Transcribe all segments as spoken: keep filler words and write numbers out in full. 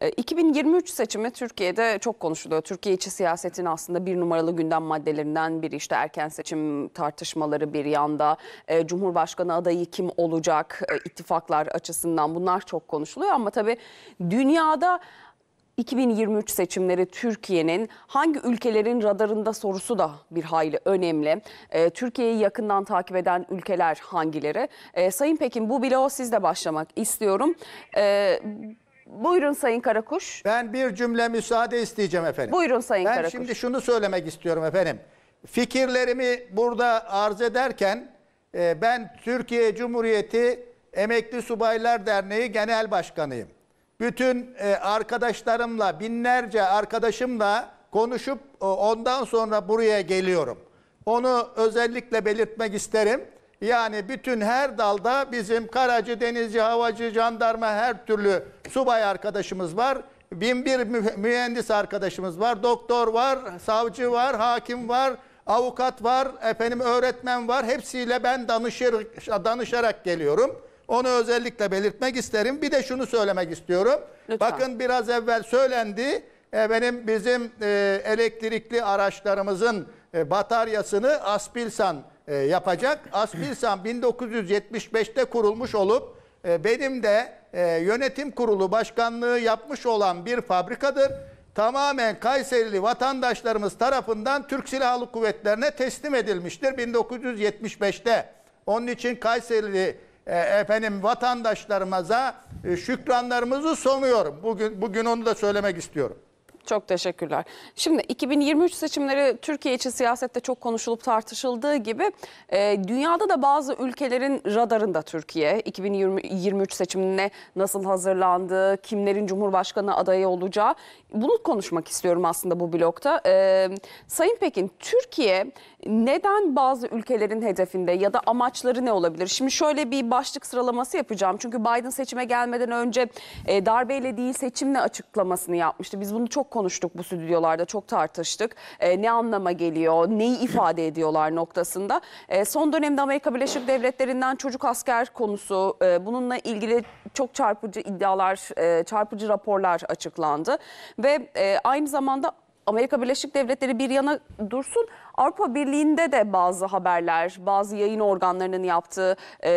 iki bin yirmi üç seçimi Türkiye'de çok konuşuluyor. Türkiye içi siyasetin aslında bir numaralı gündem maddelerinden biri, işte erken seçim tartışmaları bir yanda, e, Cumhurbaşkanı adayı kim olacak, e, ittifaklar açısından bunlar çok konuşuluyor. Ama tabii dünyada iki bin yirmi üç seçimleri Türkiye'nin hangi ülkelerin radarında sorusu da bir hayli önemli. E, Türkiye'yi yakından takip eden ülkeler hangileri? E, Sayın Pekin, bu bloğa sizle başlamak istiyorum. E, buyurun Sayın Karakuş. Ben bir cümle müsaade isteyeceğim efendim. Buyurun Sayın ben Karakuş. Ben şimdi şunu söylemek istiyorum efendim. Fikirlerimi burada arz ederken e, ben Türkiye Cumhuriyeti Emekli Subaylar Derneği Genel Başkanıyım. Bütün e, arkadaşlarımla, binlerce arkadaşımla konuşup e, ondan sonra buraya geliyorum. Onu özellikle belirtmek isterim. Yani bütün her dalda bizim karacı, denizci, havacı, jandarma, her türlü subay arkadaşımız var. Bin bir mühendis arkadaşımız var. Doktor var, savcı var, hakim var, avukat var, efendim öğretmen var. Hepsiyle ben danışır, danışarak geliyorum. Onu özellikle belirtmek isterim. Bir de şunu söylemek istiyorum. Lütfen. Bakın biraz evvel söylendi. Efendim bizim e, elektrikli araçlarımızın e, bataryasını Aspilsan e, yapacak. Aspilsan bin dokuz yüz yetmiş beşte kurulmuş olup e, benim de e, yönetim kurulu başkanlığı yapmış olan bir fabrikadır. Tamamen Kayserili vatandaşlarımız tarafından Türk Silahlı Kuvvetlerine teslim edilmiştir bin dokuz yüz yetmiş beşte. Onun için Kayserili e, efendim vatandaşlarımıza e, şükranlarımızı sunuyorum. Bugün bugün onu da söylemek istiyorum. Çok teşekkürler. Şimdi iki bin yirmi üç seçimleri Türkiye içi siyasette çok konuşulup tartışıldığı gibi e, dünyada da bazı ülkelerin radarında Türkiye. iki bin yirmi üç seçimine nasıl hazırlandığı, kimlerin Cumhurbaşkanı adayı olacağı, bunu konuşmak istiyorum aslında bu blokta. E, Sayın Pekin, Türkiye neden bazı ülkelerin hedefinde ya da amaçları ne olabilir? Şimdi şöyle bir başlık sıralaması yapacağım. Çünkü Biden seçime gelmeden önce e, darbeyle değil seçimle açıklamasını yapmıştı. Biz bunu çok konuştuk bu stüdyolarda, çok tartıştık. E, ne anlama geliyor, neyi ifade ediyorlar noktasında. E, son dönemde Amerika Birleşik Devletleri'nden çocuk asker konusu, e, bununla ilgili çok çarpıcı iddialar, e, çarpıcı raporlar açıklandı. Ve e, aynı zamanda Amerika Birleşik Devletleri bir yana dursun, Avrupa Birliği'nde de bazı haberler, bazı yayın organlarının yaptığı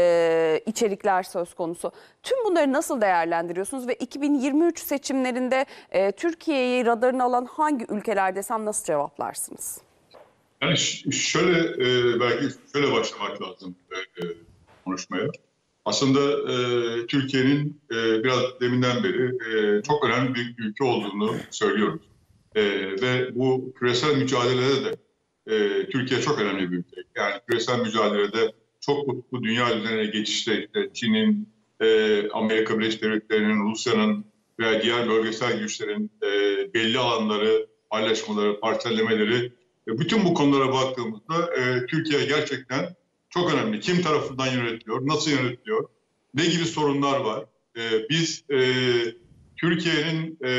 e, içerikler söz konusu. Tüm bunları nasıl değerlendiriyorsunuz ve iki bin yirmi üç seçimlerinde e, Türkiye'yi radarına alan hangi ülkeler desem nasıl cevaplarsınız? Yani şöyle e, belki şöyle başlamak lazım e, konuşmaya. Aslında e, Türkiye'nin e, biraz deminden beri e, çok önemli bir ülke olduğunu söylüyoruz. Ee, ve bu küresel mücadelede de e, Türkiye çok önemli bir ülke. Yani küresel mücadelede çok kutuplu dünya üzerine geçişte işte Çin'in, e, Amerika Birleşik Devletleri'nin, Rusya'nın veya diğer bölgesel güçlerin e, belli alanları, paylaşmaları, parsellemeleri, e, bütün bu konulara baktığımızda e, Türkiye gerçekten çok önemli. Kim tarafından yönetiliyor, nasıl yönetiliyor, ne gibi sorunlar var? E, biz e, Türkiye'nin e,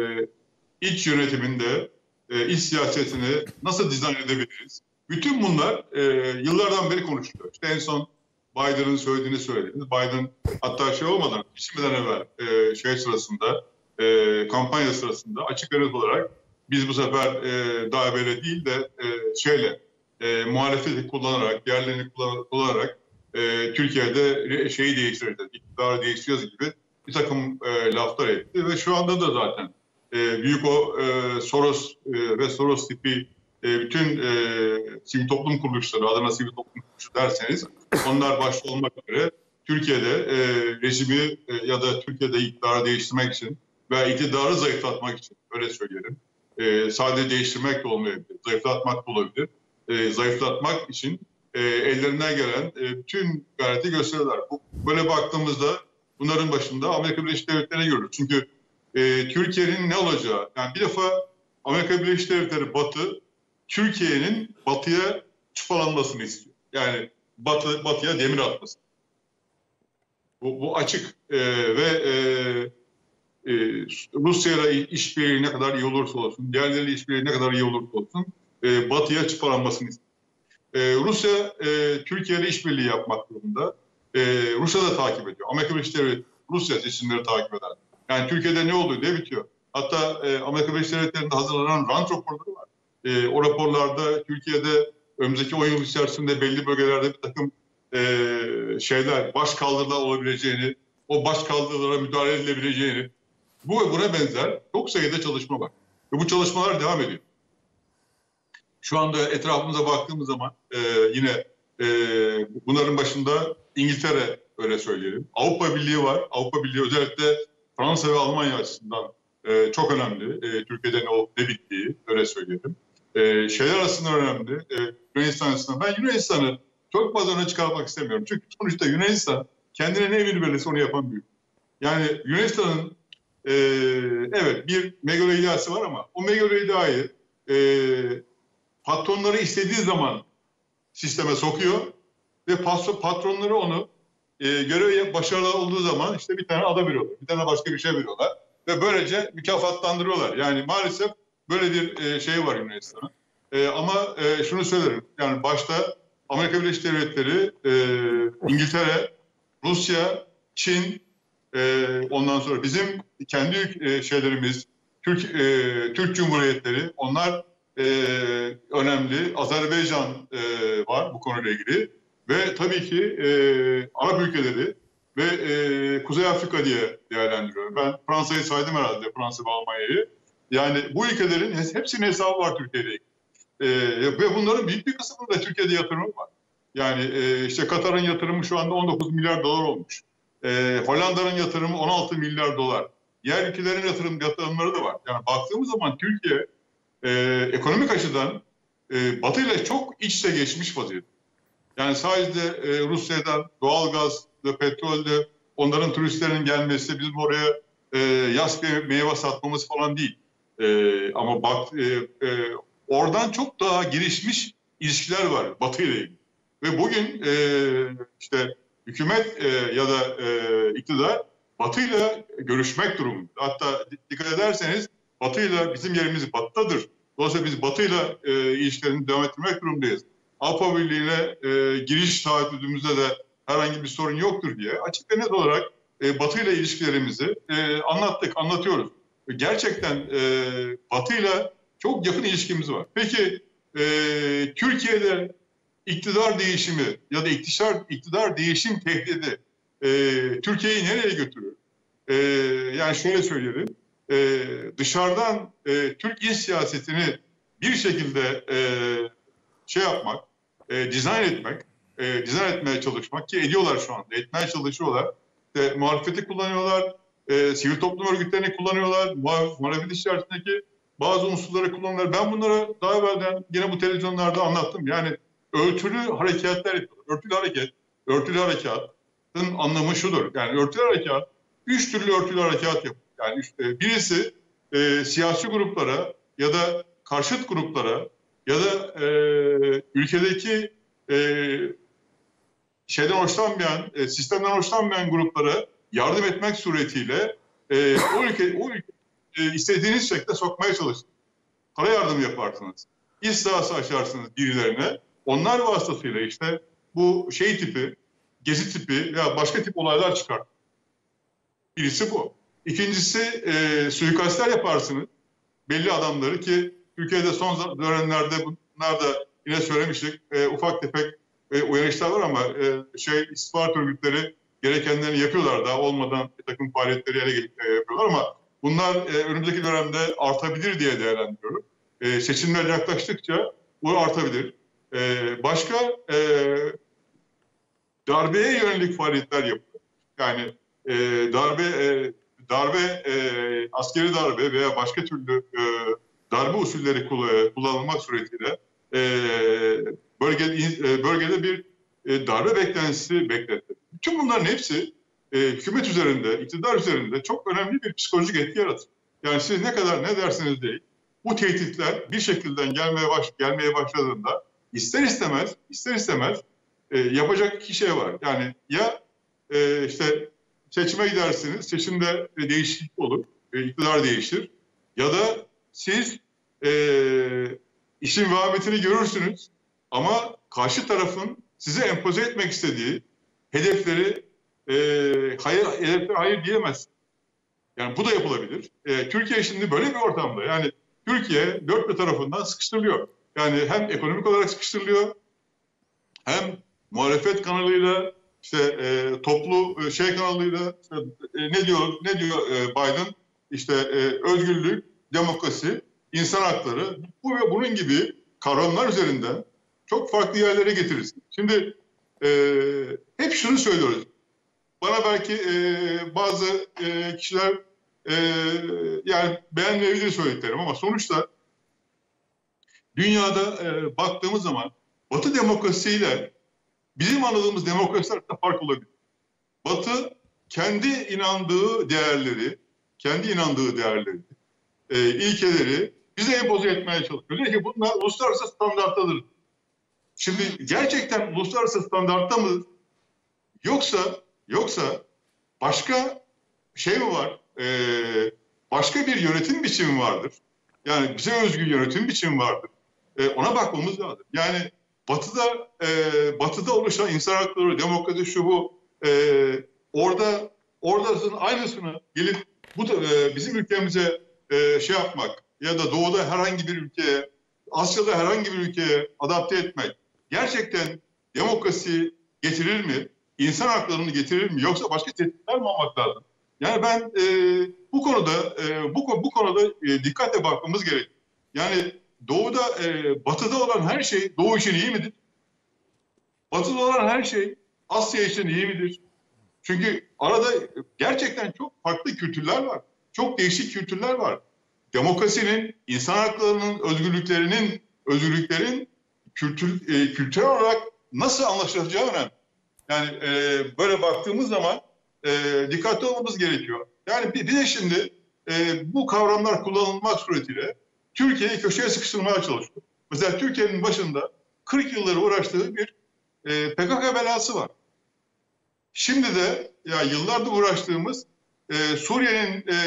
İç yönetiminde e, iç siyasetini nasıl dizayn edebiliriz? Bütün bunlar e, yıllardan beri konuşuluyor. İşte en son Biden'ın söylediğini söylediniz. Biden hatta şey olmadan, seçimden evvel e, şey sırasında, e, kampanya sırasında açık ve net olarak biz bu sefer e, daha böyle değil de e, şeyle e, muhalefeti kullanarak, diğerlerini kullanarak e, Türkiye'de şeyi değiştireceğiz, iktidarı değiştireceğiz gibi bir takım e, laflar etti ve şu anda da zaten E, büyük o e, Soros e, ve Soros tipi e, bütün e, sivil toplum kuruluşları, adına sivil toplum kuruluşu derseniz onlar başta olmak üzere Türkiye'de e, rejimi e, ya da Türkiye'de iktidarı değiştirmek için veya iktidarı zayıflatmak için, öyle söyleyelim. E, sadece değiştirmek de olmayabilir, zayıflatmak da olabilir. E, zayıflatmak için e, ellerinden gelen e, bütün gayreti gösterirler. Bu, böyle baktığımızda bunların başında Amerika Birleşik Devletleri'ne görülür. Çünkü Ee, Türkiye'nin ne olacağı, yani bir defa Amerika Birleşik Devletleri Batı, Türkiye'nin Batı'ya çıpalanmasını istiyor. Yani Batı, Batı'ya demir atması. Bu, bu açık ee, ve e, e, Rusya'yla işbirliği ne kadar iyi olursa olsun, diğerleriyle işbirliği ne kadar iyi olursa olsun e, Batı'ya çıpalanmasını istiyor. E, Rusya e, Türkiye'yle işbirliği yapmak durumunda. E, Rusya da takip ediyor. Amerika Birleşik Devletleri Rusya seçimleri takip eder. Yani Türkiye'de ne oluyor, ne bitiyor? Hatta e, Amerika Birleşik Devletleri'nde hazırlanan rant raporları var. E, o raporlarda Türkiye'de önümüzdeki on yıl içerisinde belli bölgelerde bir takım e, şeyler, baş kaldırılar olabileceğini, o baş kaldırılara müdahale edilebileceğini, bu ve buna benzer çok sayıda çalışma var. Ve bu çalışmalar devam ediyor. Şu anda etrafımıza baktığımız zaman e, yine e, bunların başında İngiltere, öyle söyleyelim. Avrupa Birliği var. Avrupa Birliği özellikle Fransa ve Almanya açısından e, çok önemli. E, Türkiye'de ne olup ne bittiği, öyle söyleyelim. E, şeyler arasında önemli. E, Yunanistan açısından. Ben Yunanistan'ı çok fazla öne çıkarmak istemiyorum. Çünkü sonuçta Yunanistan kendine ne emir verirse onu yapan büyük. Yani Yunanistan'ın e, evet bir megalo iddiası var ama o megalo iddiayı e, patronları istediği zaman sisteme sokuyor ve patronları onu e, görev başarılı olduğu zaman işte bir tane ada veriyorlar, bir tane başka bir şey veriyorlar ve böylece mükafatlandırıyorlar. Yani maalesef böyle bir e, şey var Yunanistan'ın. E, ama e, şunu söylerim, yani başta Amerika Birleşik Devletleri, e, İngiltere, Rusya, Çin, e, ondan sonra bizim kendi e, şeylerimiz, Türk e, Türk Cumhuriyetleri, onlar e, önemli. Azerbaycan e, var bu konuyla ilgili ve tabii ki e, Arap ülkeleri ve e, Kuzey Afrika diye değerlendiriyorum. Ben Fransa'yı saydım herhalde, Fransa ve Almanya'yı. Yani bu ülkelerin hepsinin hesabı var Türkiye'de. E, ve bunların büyük bir kısmında Türkiye'de yatırımı var. Yani e, işte Katar'ın yatırımı şu anda on dokuz milyar dolar olmuş. E, Hollanda'nın yatırımı on altı milyar dolar. Diğer ülkelerin yatırım yatırımları da var. Yani baktığımız zaman Türkiye e, ekonomik açıdan e, Batı ile çok iç içe geçmiş vaziyette. Yani sadece e, Rusya'dan doğalgaz ve petrolde onların turistlerinin gelmesi, bizim oraya e, yaz meyve satmamız falan değil. E, ama bak e, e, oradan çok daha gelişmiş ilişkiler var Batı ile ilgili. Ve bugün e, işte hükümet e, ya da e, iktidar Batı ile görüşmek durumunda. Hatta dikkat ederseniz Batı ile bizim yerimiz Batı'dadır. Dolayısıyla biz Batı ile e, ilişkilerini devam ettirmek durumundayız. Avrupa Birliği'ne e, giriş taahhüdümüzde de herhangi bir sorun yoktur diye açık ve net olarak e, Batı ile ilişkilerimizi e, anlattık, anlatıyoruz. Gerçekten e, Batı ile çok yakın ilişkimiz var. Peki e, Türkiye'de iktidar değişimi ya da iktidar, iktidar değişim tehdidi e, Türkiye'yi nereye götürür? E, yani şöyle söyleyelim, e, dışarıdan e, Türk iç siyasetini bir şekilde e, şey yapmak, e, dizayn etmek, e, dizayn etmeye çalışmak ki ediyorlar şu anda, etmeye çalışıyorlar. E, muhalefeti kullanıyorlar, e, sivil toplum örgütlerini kullanıyorlar, muhalefet içerisindeki bazı unsurları kullanıyorlar. Ben bunları daha evvelden yine bu televizyonlarda anlattım. Yani örtülü hareketler yapıyorlar. Örtülü hareket, örtülü harekatın anlamı şudur. Yani örtülü harekat, üç türlü örtülü harekat yapıyor. Yani işte birisi e, siyasi gruplara ya da karşıt gruplara ya da e, ülkedeki e, şeyden hoşlanmayan, e, sistemden hoşlanmayan gruplara yardım etmek suretiyle e, o ülke, o ülke e, istediğiniz şekilde sokmaya çalışın. Para yardım yaparsınız. İş sahası açarsınız birilerine. Onlar vasıtasıyla işte bu şey tipi, gezi tipi veya başka tip olaylar çıkar. Birisi bu. İkincisi e, suikastler yaparsınız. Belli adamları ki Türkiye'de son dönemlerde bunlar da yine söylemiştik. E, ufak tefek e, uyanışlar var ama e, şey istihbarat örgütleri gerekenlerini yapıyorlar, daha olmadan bir takım faaliyetleri ele e, yapıyorlar ama bunlar e, önümüzdeki dönemde artabilir diye değerlendiriyorum. E, seçimler yaklaştıkça bu artabilir. E, başka e, darbeye yönelik faaliyetler yapıyor. Yani e, darbe e, darbe e, askeri darbe veya başka türlü e, darbe usulleri kullanılmak suretiyle e, bölgede, e, bölgede bir e, darbe beklentisi bekletti. Bütün bunların hepsi e, hükümet üzerinde, iktidar üzerinde çok önemli bir psikolojik etki yaratır. Yani siz ne kadar ne derseniz deyin, bu tehditler bir şekilde gelmeye, baş, gelmeye başladığında ister istemez, ister istemez e, yapacak iki şey var. Yani ya e, işte seçime gidersiniz, seçimde e, değişiklik olur, e, iktidar değişir ya da siz e, işin vehametini görürsünüz ama karşı tarafın size empoze etmek istediği hedefleri e, hayır, hedefleri hayır diyemezsiniz. Yani bu da yapılabilir. E, Türkiye şimdi böyle bir ortamda. Yani Türkiye dört bir tarafından sıkıştırılıyor. Yani hem ekonomik olarak sıkıştırılıyor, hem muhalefet kanalıyla, işte e, toplu e, şey kanalıyla, işte, e, ne diyor ne diyor e, Biden? İşte e, özgürlük, demokrasi, insan hakları, bu ve bunun gibi kavramlar üzerinden çok farklı yerlere getirirsin. Şimdi e, hep şunu söylüyoruz. Bana belki e, bazı e, kişiler e, yani beğenmeyebilir söylediklerim ama sonuçta dünyada e, baktığımız zaman Batı demokrasiyle bizim anladığımız demokrasi arasında fark olabilir. Batı kendi inandığı değerleri, kendi inandığı değerleri, e, ilkeleri bize empoze etmeye çalışıyor. Diyor ki bunlar uluslararası standarttadır. Şimdi gerçekten uluslararası standartta mı? Yoksa yoksa başka şey mi var? E, başka bir yönetim biçimi vardır. Yani bize özgü yönetim biçimi vardır. E, ona bakmamız lazım. Yani Batı'da e, Batı'da oluşan insan hakları, demokrasi, şu bu e, orada oradasının aynısını gelip bu da, e, bizim ülkemize e, şey yapmak ya da Doğu'da herhangi bir ülkeye, Asya'da herhangi bir ülkeye adapte etmek gerçekten demokrasi getirir mi? İnsan haklarını getirir mi? Yoksa başka tehditler mi olmak lazım? Yani ben e, bu konuda e, bu bu konuda e, dikkatle bakmamız gerekiyor. Yani Doğu'da, e, Batı'da olan her şey Doğu için iyi midir? Batı'da olan her şey Asya için iyi midir? Çünkü arada gerçekten çok farklı kültürler var. Çok değişik kültürler var. Demokrasinin, insan haklarının, özgürlüklerinin, özgürlüklerin kültür, e, kültürel olarak nasıl anlaşılacağı önemli. Yani e, böyle baktığımız zaman e, dikkatli olmamız gerekiyor. Yani bir, bir de şimdi e, bu kavramlar kullanılmak suretiyle Türkiye'yi köşeye sıkıştırmaya çalışıyor. Mesela Türkiye'nin başında kırk yılları uğraştığı bir e, P K K belası var. Şimdi de ya yıllardır uğraştığımız e, Suriye'nin e,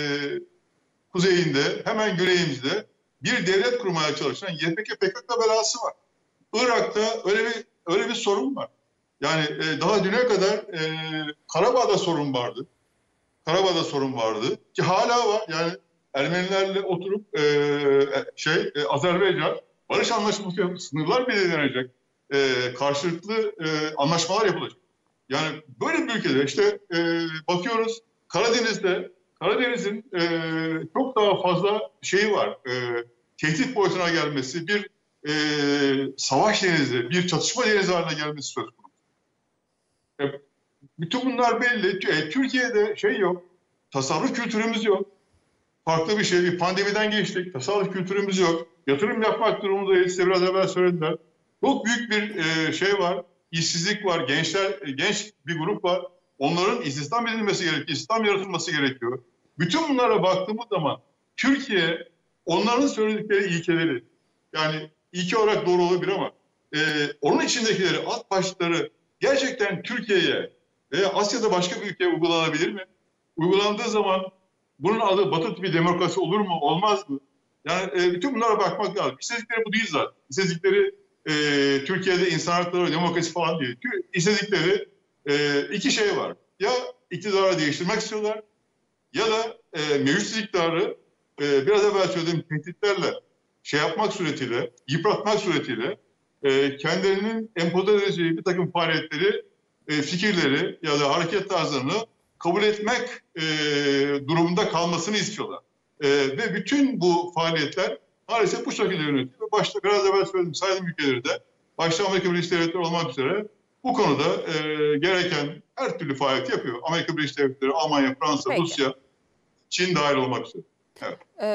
kuzeyinde, hemen güneyimizde bir devlet kurmaya çalışan Y P G P K K belası var. Irak'ta öyle bir öyle bir sorun var. Yani e, daha düne kadar e, Karabağ'da sorun vardı. Karabağ'da sorun vardı ki hala var. Yani Ermenilerle oturup e, şey e, Azerbaycan barış anlaşması, sınırlar belirlenecek, e, karşılıklı e, anlaşmalar yapılacak. Yani böyle bir ülkede işte e, bakıyoruz Karadeniz'de Karadeniz'in e, çok daha fazla şeyi var. E, tehdit boyutuna gelmesi, bir e, savaş denizi, bir çatışma denizi haline gelmesi söz konusu. E, bütün bunlar belli. E, Türkiye'de şey yok, tasarruf kültürümüz yok. Farklı bir şey, bir pandemiden geçtik, tasarruf kültürümüz yok. Yatırım yapmak durumundayız, size biraz evvel söylediler. Çok büyük bir e, şey var, işsizlik var, gençler, genç bir grup var. Onların istihdam edilmesi gerekiyor, istihdam yaratılması gerekiyor. Bütün bunlara baktığımız zaman Türkiye, onların söyledikleri ilkeleri, yani ilke olarak doğru olabilir ama e, onun içindekileri, alt başlıkları gerçekten Türkiye'ye veya Asya'da başka bir ülkeye uygulanabilir mi? Uygulandığı zaman bunun adı Batı tipi demokrasi olur mu, olmaz mı? Yani e, bütün bunlara bakmak lazım. İstedikleri bu değil zaten. İstedikleri e, Türkiye'de insan hakları, demokrasi falan değil. İstedikleri e, iki şey var. Ya iktidarı değiştirmek istiyorlar ya da e, mevcut iktidarı e, biraz evvel söylediğim tehditlerle şey yapmak suretiyle, yıpratmak suretiyle e, kendilerinin empoze edeceği bir takım faaliyetleri, e, fikirleri ya da hareket tarzlarını kabul etmek e, durumunda kalmasını istiyorlar. E, ve bütün bu faaliyetler maalesef bu şekilde yönetiyor. Başta biraz evvel söyledim, saydığım ülkeleri de, başta Amerika Birleşik Devletleri olmak üzere bu konuda e, gereken her türlü faaliyet yapıyor. Amerika Birleşik Devletleri, Almanya, Fransa, Peki. Rusya, Çin dahil olmak üzere. Evet.